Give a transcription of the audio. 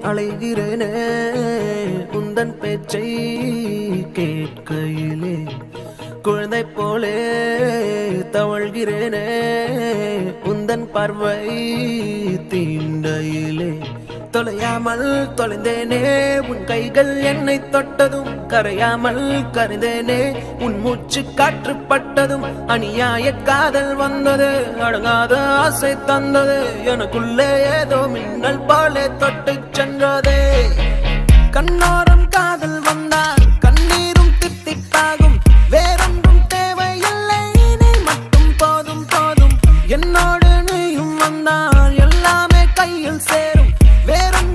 அலைகிறேனே உந்தன் பேச்சை கேட்கையிலே குழந்தை போலே தவழ்கிறேனே உந்தன் பார்வை தீண்டையிலே தொலையாமல் தொலைந்தேனே உன் கைகள் என்னை தொட்டதும் கரையாமல் கரைந்தேனே உன் மூச்சு காற்றுப்பட்டதும் அநியாய காதல் வந்தது அடங்காத ஆசை தந்தது எனக்குள்ளே ஏதோ மின்னல் போலே தொட்டு சென்றதே கண்ணோரம் காதல் வந்தால் கண்ணீரும் தித்திப்பாகும் வேறொன்றும் தேவையில்லை நீ மட்டும் போதும் போதும் என்னோடு நீயும் வந்தால் எல்லாமே கையில் சேரும் வேறொன்றும்